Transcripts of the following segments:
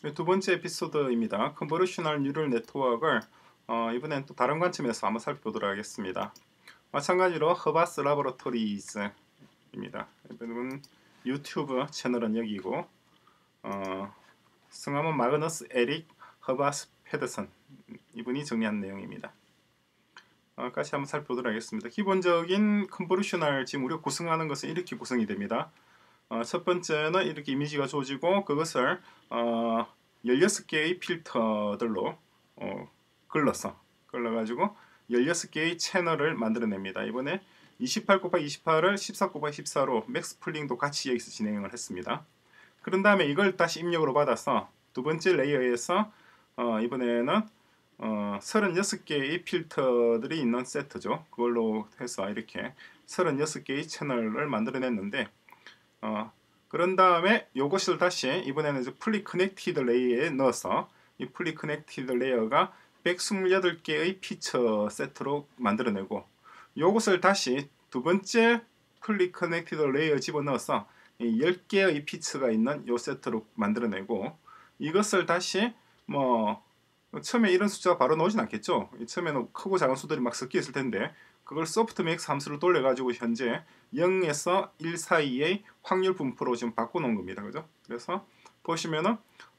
두 번째 에피소드입니다. 컨보루셔널 뉴럴 네트워크를 이번엔 또 다른 관점에서 한번 살펴보도록 하겠습니다. 마찬가지로 허바스 라보러토리즈입니다. 이번 유튜브 채널은 여기고 성함은 마그너스 에릭 허바스 페더슨 이분이 정리한 내용입니다. 같이 한번 살펴보도록 하겠습니다. 기본적인 컨보루셔널 지금 우리가 구성하는 것은 이렇게 구성이 됩니다. 첫 번째는 이렇게 이미지가 주어지고 그것을 16개의 필터들로 걸러가지고 16개의 채널을 만들어냅니다. 이번에 28 곱하기 28을 14 곱하기 14로 맥스 풀링도 같이 여기서 진행을 했습니다. 그런 다음에 이걸 다시 입력으로 받아서 두 번째 레이어에서 이번에는 36개의 필터들이 있는 세트죠. 그걸로 해서 이렇게 36개의 채널을 만들어냈는데 그런 다음에 이것을 다시 이번에는 이제 풀리 커넥티드 레이어에 넣어서 이 풀리 커넥티드 레이어가 128개의 피처 세트로 만들어내고 이것을 다시 두 번째 풀리 커넥티드 레이어 집어넣어서 10개의 피처가 있는 이 세트로 만들어내고 이것을 다시 처음에 이런 숫자가 바로 나오진 않겠죠. 처음에는 크고 작은 수들이 막 섞여 있을 텐데 그걸 소프트맥스 함수를 돌려가지고 현재 0에서 1 사이의 확률 분포로 지금 바꿔놓은 겁니다. 그죠? 그래서 보시면은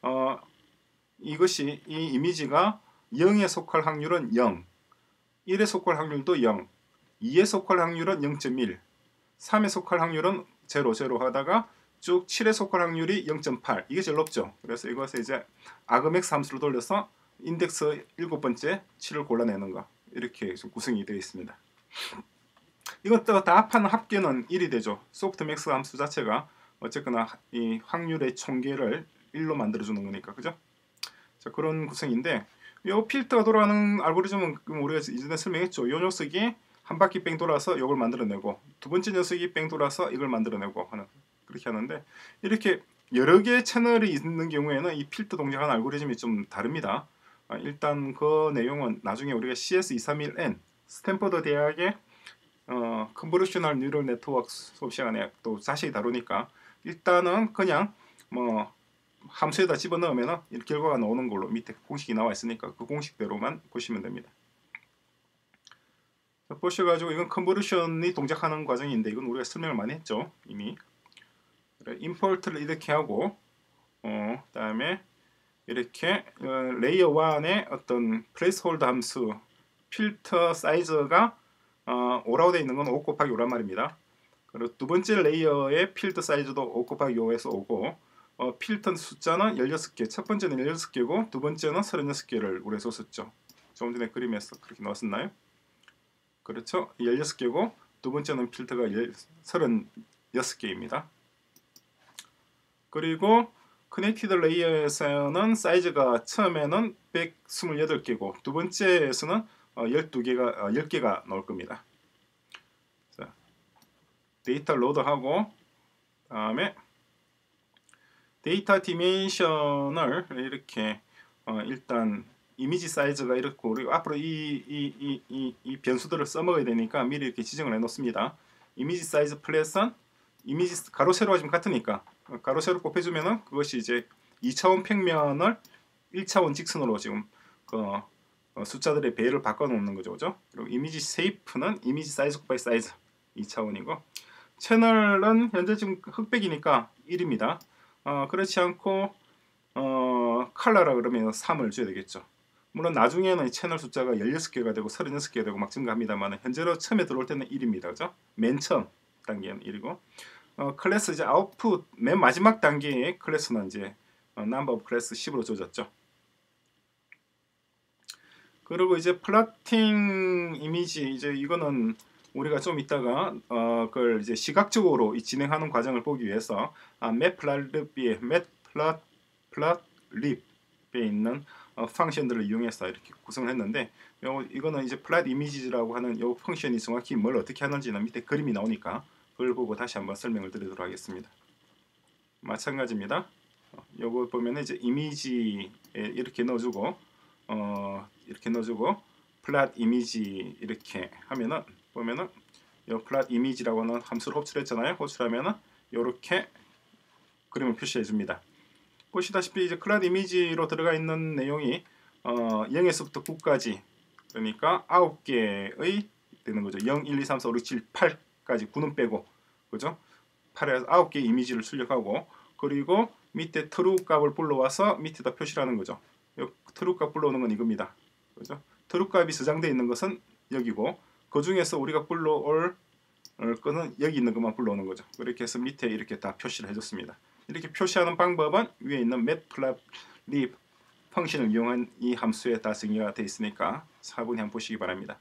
이것이 이 이미지가 0에 속할 확률은 0, 1에 속할 확률도 0, 2에 속할 확률은 0.1, 3에 속할 확률은 0, 0 하다가 쭉 7에 속할 확률이 0.8 이게 제일 높죠. 그래서 이것을 이제 아그맥스 함수를 돌려서 인덱스 7번째 7을 골라내는 거 이렇게 좀 구성이 되어 있습니다. 이것도 다 합하는 합계는 1이 되죠. 소프트맥스 함수 자체가 어쨌거나 이 확률의 총계를 1로 만들어주는 거니까 그죠? 자, 그런 구성인데 이 필터가 돌아가는 알고리즘은 우리가 이전에 설명했죠. 이 녀석이 한 바퀴 뺑 돌아서 이걸 만들어내고 두 번째 녀석이 뺑 돌아서 이걸 만들어내고 하는 그렇게 하는데 이렇게 여러 개의 채널이 있는 경우에는 이 필터 동작하는 알고리즘이 좀 다릅니다. 일단 그 내용은 나중에 우리가 CS231N 스탠퍼드 대학의 컨보루셔널 뉴럴 네트워크 수업 시간에 또 자세히 다루니까 일단은 그냥 함수에다 집어넣으면 결과가 나오는 걸로 밑에 공식이 나와 있으니까 그 공식대로만 보시면 됩니다. 보셔가지고 이건 컨보루션이 동작하는 과정인데 이건 우리가 설명을 많이 했죠 이미. 임포트를 이렇게 하고 그다음에 이렇게 레이어 1의 어떤 플레이스홀더 함수 필터 사이즈가 5라고 되어 있는 건 5 곱하기 5란 말입니다. 그리고 두 번째 레이어의 필터 사이즈도 5 곱하기 5에서 5고 필터 숫자는 16개, 첫 번째는 16개고 두 번째는 36개를 우리가 줬었죠. 조금 전에 그림에서 그렇게 나왔었나요? 그렇죠. 16개고 두 번째는 필터가 36개입니다. 그리고 커넥티드 레이어에서는 사이즈가 처음에는 128개고 두 번째에서는 10개가 나올 겁니다. 자, 데이터 로드하고 다음에 데이터 디멘션을 이렇게 일단 이미지 사이즈가 이렇고 그리고 앞으로 이 변수들을 써먹어야 되니까 미리 이렇게 지정을 해 놓습니다. 이미지 사이즈 플랫은 이미지 가로 세로가 지금 같으니까 가로 세로 곱해주면은 그것이 이제 2차원 평면을 1차원 직선으로 지금 숫자들의 배열을 바꿔 놓는 거죠. 그죠? 그리고 이미지 쉐이프는 이미지 사이즈 곱하기 사이즈 2차원이고 채널은 현재 지금 흑백이니까 1입니다. 그렇지 않고 컬러라 그러면 3을 줘야 되겠죠. 물론 나중에는 채널 숫자가 16개가 되고 36개가 되고 막 증가합니다만 현재로 처음에 들어올 때는 1입니다. 그죠? 맨 처음 단계는 1이고 클래스 이제 아웃풋 맨 마지막 단계의 클래스는 이제 number of class 10으로 줘졌죠. 그리고 이제 플러팅 이미지 이제 이거는 우리가 좀 이따가 그걸 이제 시각적으로 진행하는 과정을 보기 위해서 맵플랫립에 있는 펑션들을 이용해서 이렇게 구성을 했는데 이거는 이제 플랫 이미지라고 하는 이 펑션이 정확히 뭘 어떻게 하는지는 밑에 그림이 나오니까 그걸 보고 다시 한번 설명을 드리도록 하겠습니다. 마찬가지입니다. 요거 보면 이제 이미지에 이렇게 넣어주고 플랫 이미지 이렇게 하면은 보면은 요 플랫 이미지라고 하는 함수를 호출했잖아요. 호출하면은 요렇게 그림을 표시해 줍니다. 보시다시피 이제 클라우드 이미지로 들어가 있는 내용이 0에서부터 9까지 그러니까 9개의 되는 거죠. 0, 1, 2, 3, 4, 5, 6, 7, 8까지 9는 빼고 그죠? 8에서 9개 이미지를 출력하고 그리고 밑에 true 값을 불러와서 밑에다 표시를 하는 거죠. true 값 불러오는 건 이겁니다. 그죠? true 값이 저장되어 있는 것은 여기고 그 중에서 우리가 불러올 거는 여기 있는 것만 불러오는 거죠. 그렇게 해서 밑에 이렇게 다 표시를 해줬습니다. 이렇게 표시하는 방법은 위에 있는 matplotlib 펑션을 이용한 이 함수에 다 정의가 되어 있으니까 차분히 한번 보시기 바랍니다.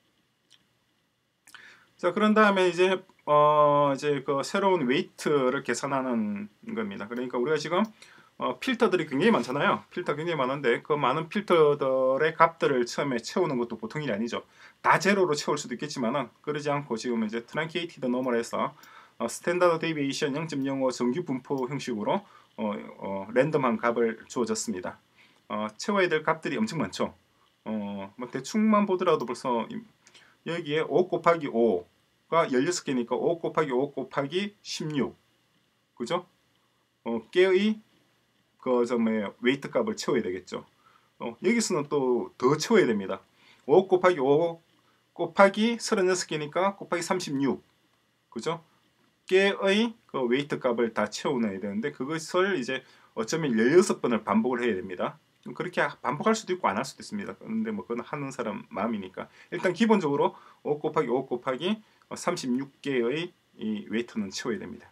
자, 그런 다음에 이제 그 새로운 웨이트를 계산하는 겁니다. 그러니까 우리가 지금 필터들이 굉장히 많잖아요. 필터 굉장히 많은데 그 많은 필터들의 값들을 처음에 채우는 것도 보통 일이 아니죠. 다 제로로 채울 수도 있겠지만은 그러지 않고 지금 이제 트랑케이티드 노멀에서 스탠다드 데이비에이션 0.05 정규 분포 형식으로 랜덤한 값을 주어졌습니다. 채워야 될 값들이 엄청 많죠. 뭐 대충만 보더라도 벌써 여기에 5 곱하기 5가 16개니까 5 곱하기 5 곱하기 16 그죠? 개의 웨이트 값을 채워야 되겠죠. 여기서는 또 더 채워야 됩니다. 5 곱하기 5 곱하기 36개니까 곱하기 36 그죠? 개의 그 웨이트 값을 다 채워놔야 되는데 그것을 이제 어쩌면 16번을 반복을 해야 됩니다. 그렇게 반복할 수도 있고 안 할 수도 있습니다. 그런데 뭐 그건 하는 사람 마음이니까 일단 기본적으로 5 곱하기 5 곱하기 36개의 이 웨이트는 채워야 됩니다.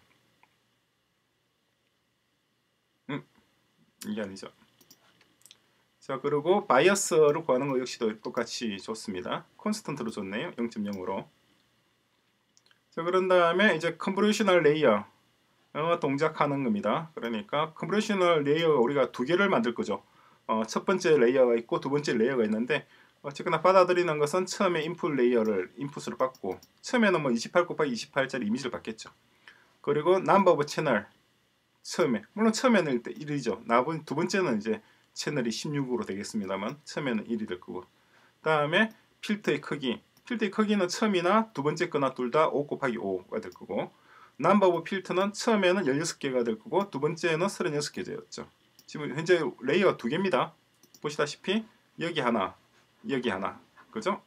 이게 아니죠. 자, 그리고 바이어스를 구하는 거 역시도 똑같이 좋습니다. 콘스턴트로 줬네요. 0.0으로. 자, 그런 다음에 이제 컨보루셔널 레이어 동작하는 겁니다. 그러니까 컨보루셔널 레이어가 우리가 두 개를 만들 거죠. 첫 번째 레이어가 있고 두 번째 레이어가 있는데 어쨌거나 받아들이는 것은 처음에 인풋 레이어를 인풋으로 받고 처음에는 뭐 28 곱하기 28짜리 이미지를 받겠죠. 그리고 number of channel 처음에 물론 처음에는 1이죠. 두 번째는 이제 채널이 16으로 되겠습니다만 처음에는 1이 될 거고 다음에 필터의 크기는 처음이나 두 번째 거나 둘 다 5 곱하기 5가 될 거고 number of 필터는 처음에는 16개가 될 거고 두 번째는 36개였죠. 지금 현재 레이어가 두 개입니다. 보시다시피 여기 하나 여기 하나 그죠?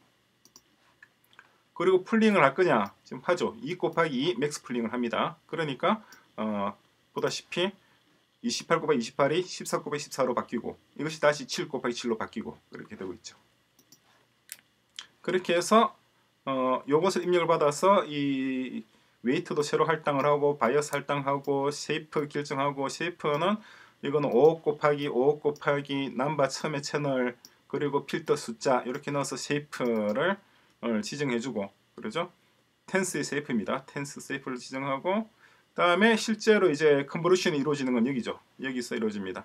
그리고 풀링을 할 거냐 지금 하죠. 2 곱하기 2 맥스 풀링을 합니다. 그러니까 보다시피 28 곱하기 28이 14 곱하기 14로 바뀌고 이것이 다시 7 곱하기 7로 바뀌고 그렇게 되고 있죠. 그렇게 해서 요것을 입력을 받아서 이 웨이트도 새로 할당을 하고 바이어스 할당하고 쉐이프 결정하고 쉐이프는 이거는 5 곱하기 5 곱하기 넘버 처음에 채널 그리고 필터 숫자 이렇게 넣어서 쉐이프를 지정해주고 그러죠. 텐스의 쉐이프입니다. 텐스 쉐이프를 지정하고 다음에 실제로 이제 컨버루션이 이루어지는 건 여기죠. 여기서 이루어집니다.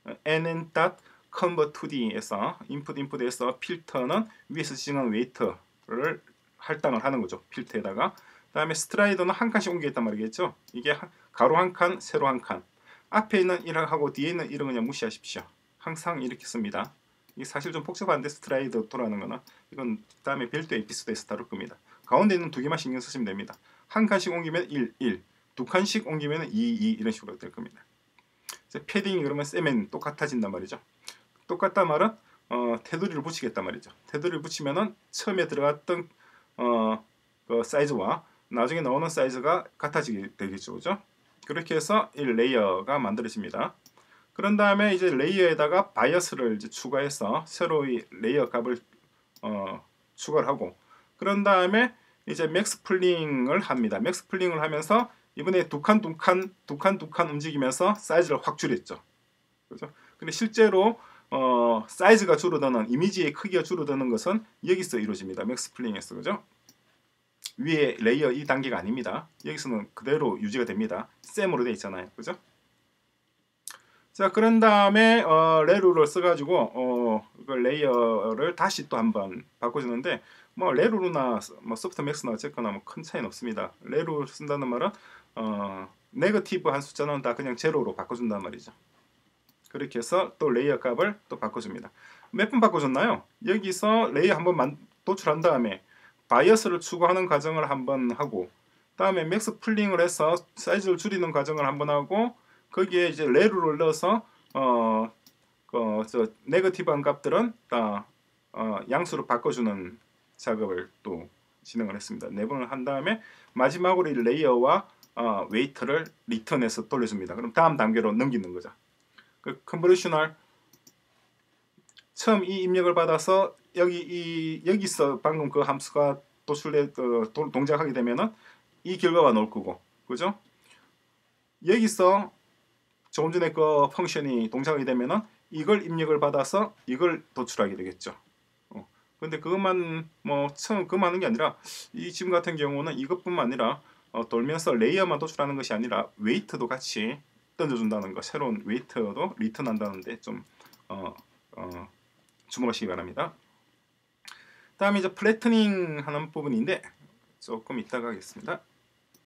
nn.convert2d에서 인풋에서 필터는 위에서 지정한 웨이트를 할당을 하는 거죠. 필터에다가 다음에 스트라이더는 한 칸씩 옮기겠단 말이겠죠. 이게 가로 한 칸, 세로 한 칸. 앞에 있는 1하고 뒤에 있는 1은 그냥 무시하십시오. 항상 이렇게 씁니다. 이게 사실 좀 복잡한데 스트라이더 돌아가는 거나 이건 다음에 별도의 에피소드에서 다룰 겁니다. 가운데 있는 두 개만 신경 쓰시면 됩니다. 한 칸씩 옮기면 1, 1. 두 칸씩 옮기면 2, 2 이런 식으로 될 겁니다. 패딩이 그러면 쌤엔 똑같아진단 말이죠. 똑같단 말은 테두리를 붙이겠단 말이죠. 테두리를 붙이면은 처음에 들어갔던 그 사이즈와 나중에 나오는 사이즈가 같아지게 되겠죠. 그죠? 그렇게 해서 이 레이어가 만들어집니다. 그런 다음에 이제 레이어에다가 바이어스를 이제 추가해서 새로이 레이어 값을 추가를 하고 그런 다음에 이제 맥스 풀링을 합니다. 맥스 풀링을 하면서 이번에 두 칸 움직이면서 사이즈를 확 줄였죠. 그렇죠? 근데 실제로 사이즈가 줄어드는 이미지의 크기가 줄어드는 것은 여기서 이루어집니다. 맥스 풀링에서 그죠? 위에 레이어 이 단계가 아닙니다. 여기서는 그대로 유지가 됩니다. 셈으로 되어 있잖아요. 그죠? 자, 그런 다음에 레루를 써가지고 그 레이어를 다시 또 한번 바꿔주는데 뭐 레루나 뭐 소프트 맥스나 어쨌거나 뭐 큰 차이는 없습니다. 레루 쓴다는 말은 네거티브 한 숫자는 다 그냥 제로로 바꿔준단 말이죠. 그렇게 해서 또 레이어 값을 또 바꿔줍니다. 몇 번 바꿔줬나요? 여기서 레이어 한번 도출한 다음에 바이어스를 추가하는 과정을 한번 하고 다음에 맥스 풀링을 해서 사이즈를 줄이는 과정을 한번 하고 거기에 이제 레루를 넣어서 저 네거티브한 값들은 양수로 바꿔주는 작업을 또 진행을 했습니다. 4번을 한 다음에 마지막으로 이 레이어와 웨이트를 리턴해서 돌려줍니다. 그럼 다음 단계로 넘기는 거죠. 그 컨버리셔널 처음 이 입력을 받아서 여기서 방금 그 함수가 동작하게 되면은 이 결과가 나올 거고, 그죠? 여기서 조금 전에 그 펑션이 동작하게 되면은 이걸 입력을 받아서 이걸 도출하게 되겠죠. 근데 그것만 처음 그만 하는 게 아니라 이 지금 같은 경우는 이것뿐만 아니라 돌면서 레이어만 도출하는 것이 아니라 웨이트도 같이 던져준다는 거, 새로운 웨이트도 리턴한다는데 좀 주목하시기 바랍니다. 다음에 이제 플래트닝 하는 부분인데 조금 이따가 하겠습니다.